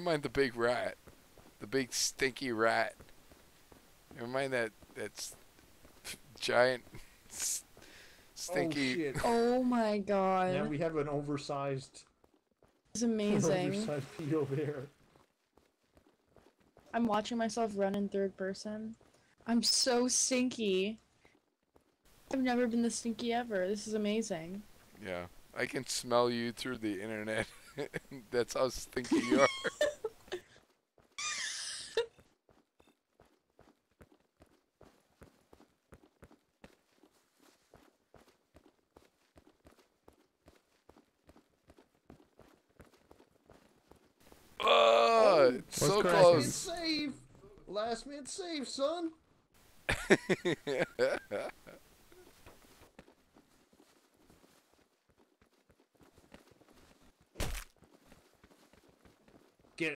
Never mind the big rat. The big stinky rat. Never mind that's giant Oh stinky. shit! Oh my Now god. we have an oversized, It's an amazing. oversized pedo bear. I'm watching myself run in third person. I'm so stinky. I've never been this stinky ever. This is amazing. Yeah. I can smell you through the internet. That's how stinky you are. Oh, Oh, it's What's so last man close. save! Last man save, son!